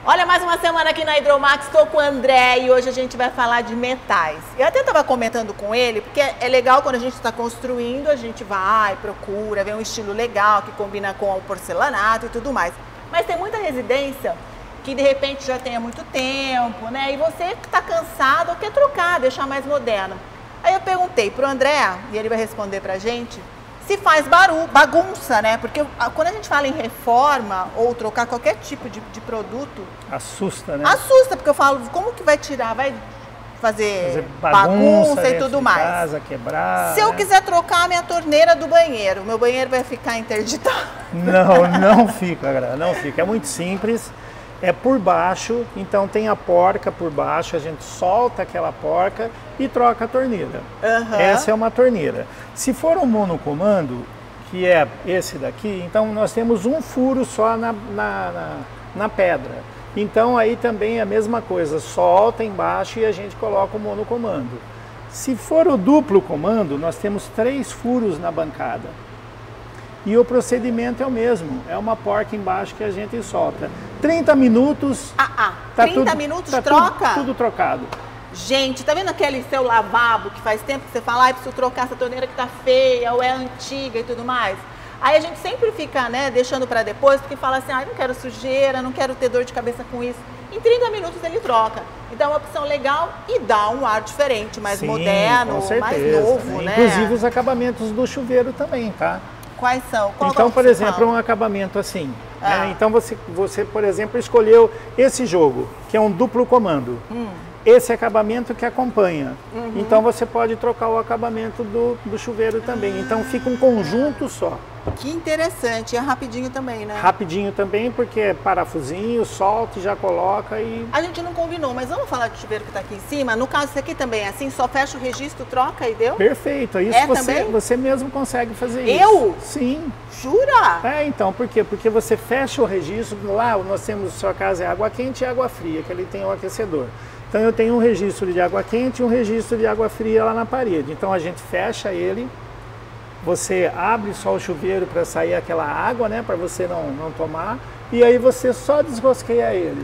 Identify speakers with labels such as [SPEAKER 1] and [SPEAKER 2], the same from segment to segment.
[SPEAKER 1] Olha, mais uma semana aqui na Hidromax, estou com o André e hoje a gente vai falar de metais. Eu até estava comentando com ele, porque é legal quando a gente está construindo, a gente vai, procura, vê um estilo legal que combina com o porcelanato e tudo mais. Mas tem muita residência que de repente já tem há muito tempo, né? E você que está cansado ou quer trocar, deixar mais moderno. Aí eu perguntei para o André, e ele vai responder para a gente, se faz bagunça, né? Porque quando a gente fala em reforma ou trocar qualquer tipo de produto...
[SPEAKER 2] Assusta, né?
[SPEAKER 1] Assusta, porque eu falo, como que vai tirar? Vai fazer bagunça e tudo mais.
[SPEAKER 2] Casa, quebrar...
[SPEAKER 1] Se eu quiser trocar a minha torneira do banheiro, meu banheiro vai ficar interditado?
[SPEAKER 2] Não fica, galera, não fica. É muito simples. É por baixo, então tem a porca por baixo, a gente solta aquela porca e troca a torneira. Essa é uma torneira. Se for um monocomando, que é esse daqui, então nós temos um furo só na pedra. Então aí também é a mesma coisa, solta embaixo e a gente coloca o monocomando. Se for o duplo comando, nós temos 3 furos na bancada. E o procedimento é o mesmo, é uma porca embaixo que a gente solta. 30 minutos...
[SPEAKER 1] 30 minutos troca?
[SPEAKER 2] Tudo trocado.
[SPEAKER 1] Gente, tá vendo aquele seu lavabo que faz tempo que você fala, preciso trocar essa torneira que tá feia ou é antiga e tudo mais? Aí a gente sempre fica, né, deixando para depois, porque fala assim, não quero sujeira, não quero ter dor de cabeça com isso. Em 30 minutos ele troca. Então é uma opção legal e dá um ar diferente, mais moderno, mais novo, né?
[SPEAKER 2] Inclusive os acabamentos do chuveiro também, tá?
[SPEAKER 1] Quais são?
[SPEAKER 2] Então, por exemplo, um acabamento assim. Né? Então você, por exemplo, escolheu esse jogo, que é um duplo comando. Esse acabamento que acompanha. Então você pode trocar o acabamento do chuveiro também. Então fica um conjunto só.
[SPEAKER 1] Que interessante. E é rapidinho também, né?
[SPEAKER 2] Rapidinho também, porque é parafusinho, solta e já coloca e...
[SPEAKER 1] A gente não combinou, mas vamos falar do chuveiro que está aqui em cima? No caso, isso aqui também é assim? Só fecha o registro, troca e deu?
[SPEAKER 2] Perfeito. Isso você mesmo consegue fazer isso.
[SPEAKER 1] Eu?
[SPEAKER 2] Sim.
[SPEAKER 1] Jura?
[SPEAKER 2] Então, por quê? Porque você fecha o registro, lá nós temos, sua casa é água quente e água fria, que ele tem um aquecedor. Então eu tenho um registro de água quente e um registro de água fria lá na parede. Então a gente fecha ele, você abre só o chuveiro para sair aquela água, né, para você não tomar, e aí você só desrosqueia ele.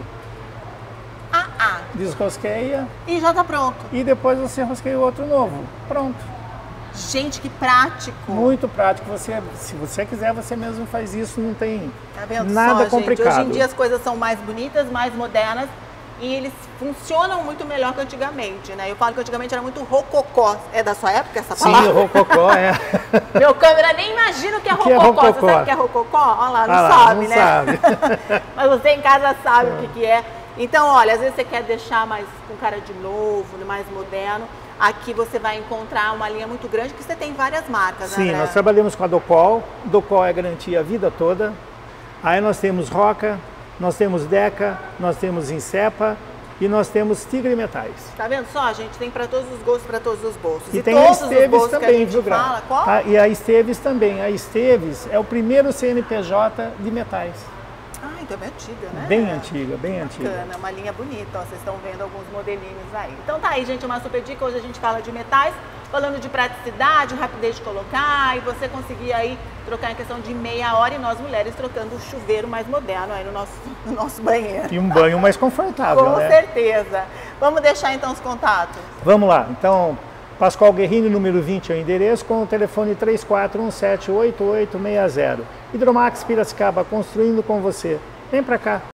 [SPEAKER 2] Desrosqueia.
[SPEAKER 1] E já tá pronto.
[SPEAKER 2] E depois você rosqueia o outro novo. Pronto.
[SPEAKER 1] Gente, que prático.
[SPEAKER 2] Muito prático. Se você quiser, você mesmo faz isso, não tem
[SPEAKER 1] vendo
[SPEAKER 2] nada
[SPEAKER 1] só,
[SPEAKER 2] complicado.
[SPEAKER 1] Gente, hoje em dia as coisas são mais bonitas, mais modernas. E eles funcionam muito melhor que antigamente, né? Eu falo que antigamente era muito rococó. É da sua época essa palavra?
[SPEAKER 2] Sim, rococó é.
[SPEAKER 1] Meu câmera nem imagina o que é rococó. Você sabe o que é rococó? Olha lá, não sabe, né?
[SPEAKER 2] Sabe.
[SPEAKER 1] Mas você em casa sabe o que é. Então, olha, às vezes você quer deixar mais com cara de novo, mais moderno. Aqui você vai encontrar uma linha muito grande, porque você tem várias marcas, né,
[SPEAKER 2] Sim,
[SPEAKER 1] André?
[SPEAKER 2] nós trabalhamos com a Docol. Docol é garantia a vida toda. Aí nós temos Roca, nós temos Deca, nós temos Insepa e nós temos Tigre Metais.
[SPEAKER 1] Tá vendo só, gente? Tem para todos os gostos, para todos os bolsos.
[SPEAKER 2] E tem
[SPEAKER 1] todos
[SPEAKER 2] a Esteves
[SPEAKER 1] os
[SPEAKER 2] também,
[SPEAKER 1] viu,
[SPEAKER 2] Gra?
[SPEAKER 1] Qual?
[SPEAKER 2] E a Esteves também. A Esteves é o primeiro CNPJ de metais.
[SPEAKER 1] Então é bem antiga, né?
[SPEAKER 2] Bem antiga, bem antiga.
[SPEAKER 1] Bacana, uma linha bonita, ó, vocês estão vendo alguns modelinhos aí. Então tá aí, gente, uma super dica. Hoje a gente fala de metais, falando de praticidade, rapidez de colocar, e você conseguir aí trocar em questão de meia hora, e nós mulheres trocando o chuveiro mais moderno aí no nosso banheiro.
[SPEAKER 2] E um banho mais confortável,
[SPEAKER 1] Com
[SPEAKER 2] né?
[SPEAKER 1] certeza. Vamos deixar então os contatos?
[SPEAKER 2] Vamos lá, então... Pascoal Guerrini, número 20 é o endereço, com o telefone 3417-8860. Hidromax Piracicaba, construindo com você. Vem pra cá.